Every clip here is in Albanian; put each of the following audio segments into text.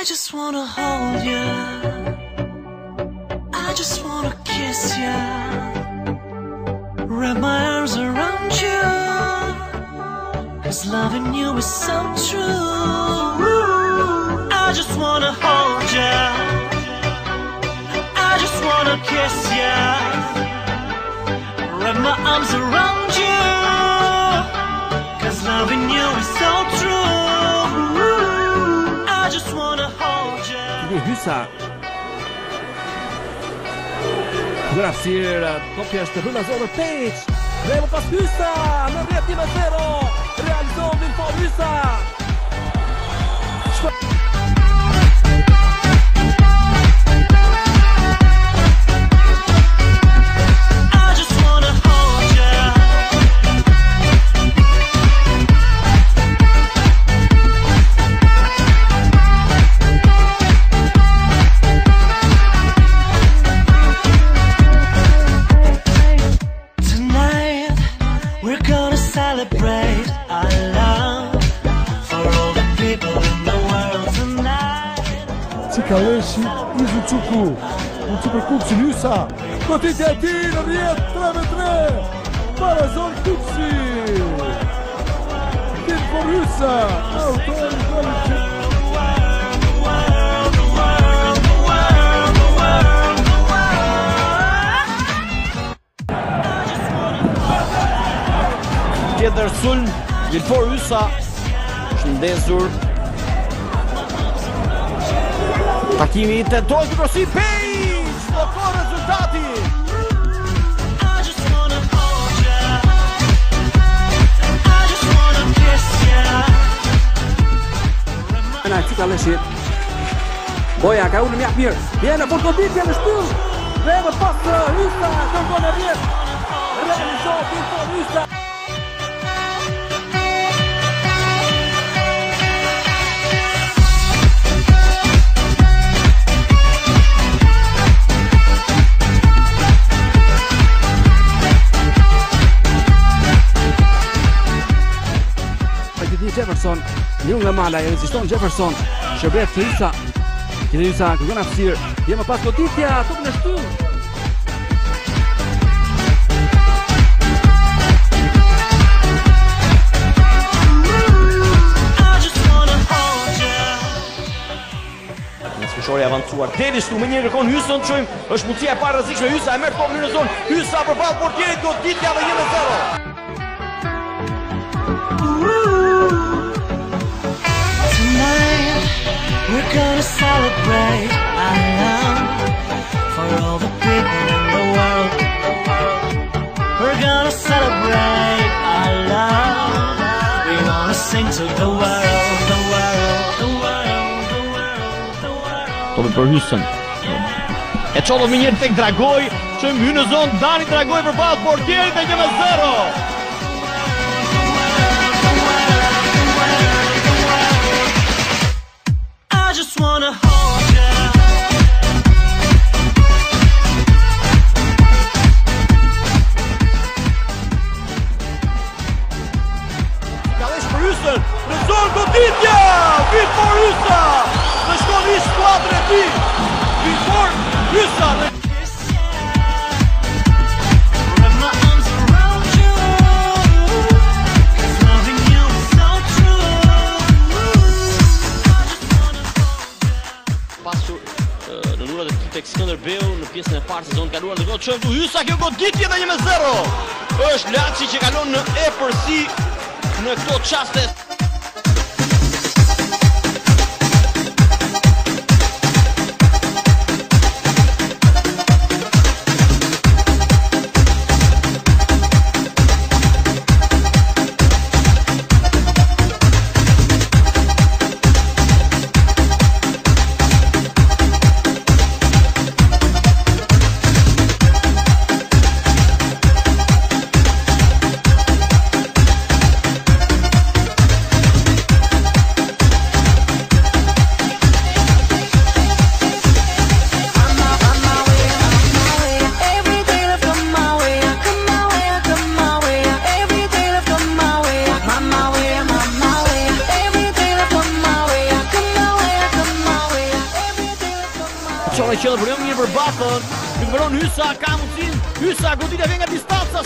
I just wanna hold you, I just wanna kiss you, wrap my arms around you, 'cause loving you is so true. I just wanna hold you, I just wanna kiss you, wrap my arms around you, 'cause loving you is so true. I just wanna hold you. Det är Hysa. Gracier, toppjäste rullas över Page. Lever fast Hysa, men rätt in med 0. Realization vill få Hysa. Celebrate our love for all the people in the world tonight. Cikaleshi izu Çuku. U Superkupsin Hysa. Goditja e tij në 10-3-3. Barazon Kupsi. Tim for Hysa. Autori Tjetër sulm, Vilfor Hysa, shëndesur. Takimi i tentohet të krosi Page, blokon rezultati. Ana Cikaleshit. Boja ka ullë mjak mirë. Vjen në fund goditja në shtyll. Dhe më pas Hysa kërkon e vjet. Realizohet Vilfor Hysa. Jefferson, një nga mala, e reziston Jefferson, shërbret të Hysa. Kile Hysa, kërkon aftësirë, jemë pas goditja, tokën e shtyllë. Shori avancuar, deri shtu me një kërkon Hysën të shojmë, është mundësia e parë rrezikshme, Hysa e merr tokën në zonë, Hysa përballë portierit, goditja dhe 1-0. We're gonna celebrate our love for all the people in the world. We're gonna celebrate our love. We wanna sing to the world, the world, the world, the world, the world. Topi për Hysën. E çollo me njëherë tek Dragoj, çojmë hyn në zonë, Dani Dragoj përballë portierit dhe 1-0. I just wanna hold you. Kalesh për Hysën, në zonë goditja! Vilfor Hysa! Në shkon i skuadrën e tij. Vilfor Hysa. Në lurat e tek Skënderbeu në pjesën e parë sezon kaluar dhe çojmë tu Hysa, kjo goditje dhe 1-0. Është Laçi që kalon në epërsi në këto çaste. qendër për jo mirë për Batën. Rikuperon Hysa, ka mundësin. Hysa, goditja vjen nga distanca.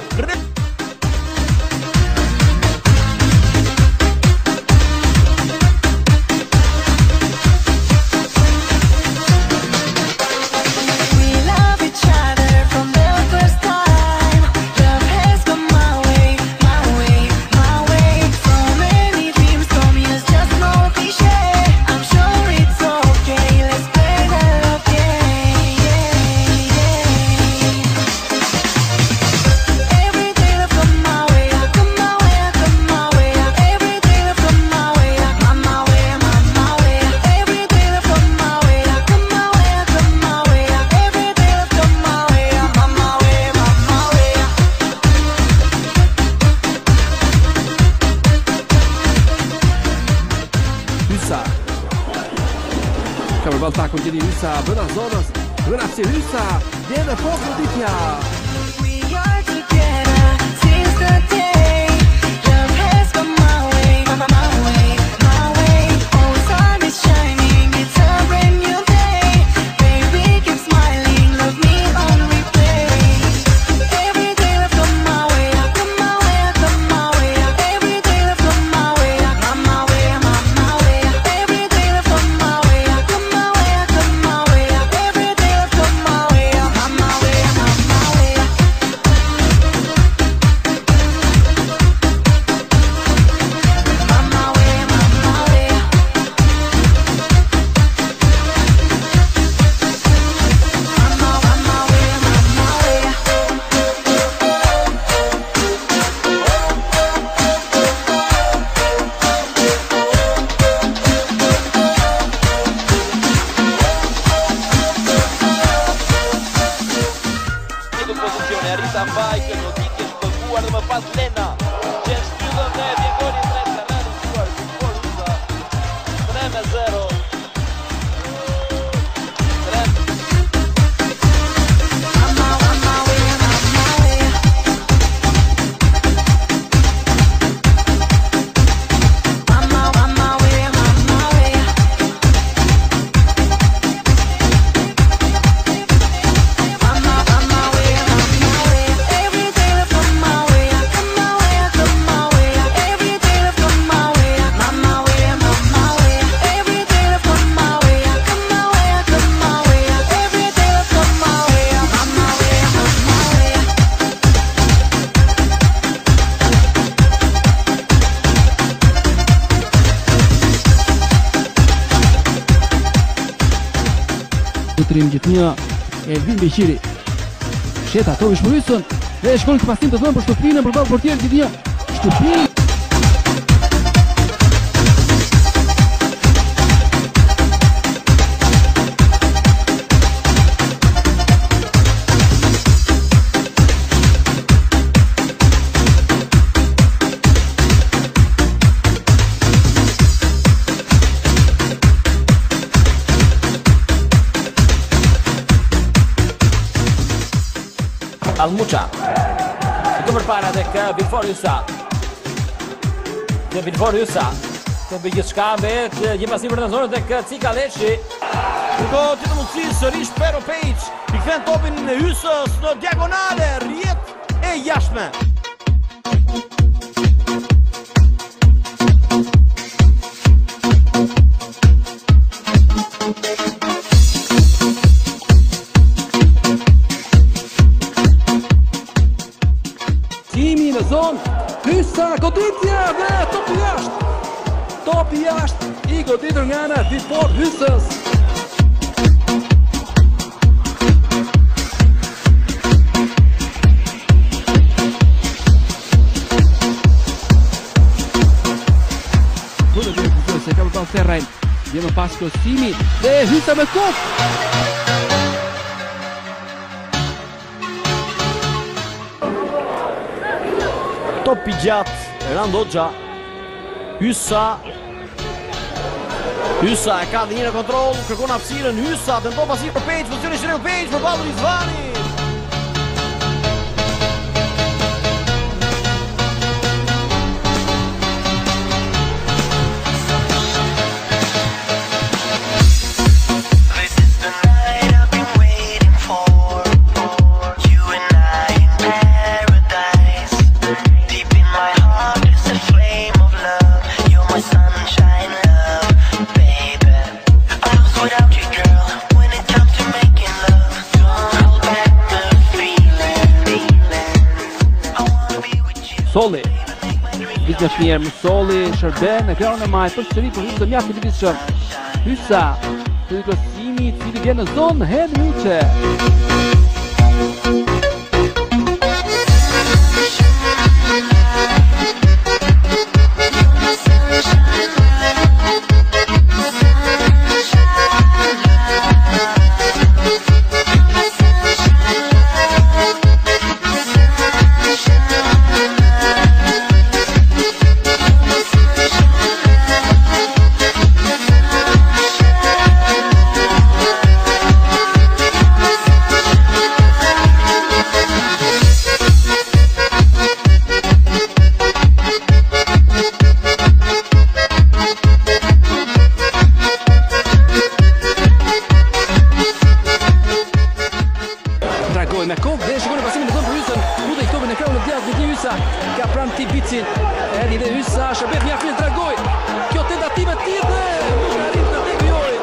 Ka përballë takun gjeni Hysa, brenda zonës, brenda si Hysa, vjen në post goditja. Rita Mbajkë, goditje shpëguar dhe më pas Lena, që shtyllën dhe vjen goli 3 të realizuar, gol Hysa, 3-0. Trim gjithnia Elvin Beqiri. Sheta Tovish për Hysën. Dhe shkon këtë pasim të dhënë për Shtupinën për ballë portier gjithnia. Shtupin. Almuqa Këtu përpara tek Vilfor Hysa. Dhe Vilfor Hysa të bëj gjithçka me një pasim për në zonë tek Cika Leshi. Këto ti të mundësi sërish Pero Pejic i kthen topin në Hysës në diagonale, rrjet e jashtme. Timi në zonë, Hysa, goditja dhe topi jashtë i goditur nga ana Vilfor Hysës. Kudë dhe se ka përballë Serrajn, vjen më pas Kosimi dhe Hysa me kokë. Top i gjatë, Randoxha. Hysa e ka dhe një në kontrol, kërkon hapësirën. Hysa tenton pasir për Pejic, pozicioni shëreu Pejic për ballën Rizvani. This is the night. Musolli. Vizë është mirë, Musolli shërben në krahun e majt përsëri për Hysa mjaft i lëvizshëm. Hysa, kryqësimi i cili vjen në zonë Hen Miçe. Dragoj me kokë dhe shikoni pasimin e zonë për Hysën. Lutë i këtovi në krahun e djathtë Viti Hysa. Ka pranë Tibicin. Erdhi dhe Hysa, shërbet mjaft mirë Dragoj. Kjo tentativë tjetër nuk arrin të devijojë.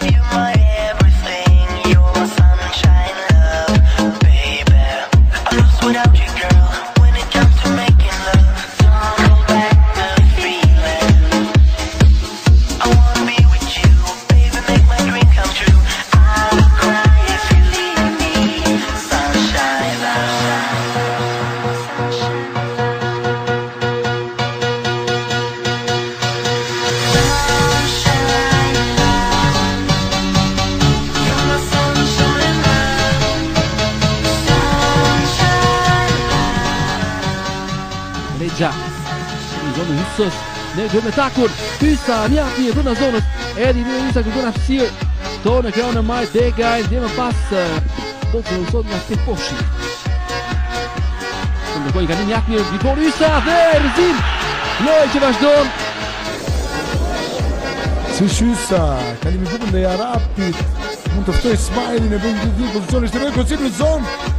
Regja në zonë Hysës në gërë me takur. Hysa mjaft mirë brenda zonës. Erdhi dhe Hysa kërkon aftësirë. To në krahun e majt Degaj dhe më pas do të usot nga Teposhi. Ndërkohë i ka një mjaft mirë Grigor Hysa dhe rrezim. Lojë që vazhdon. Si Hysa, kalimi bukën dhe Jarapit mund të ftoj Smajlin e bën një pozicionisht të rejë, kërësit në zonë.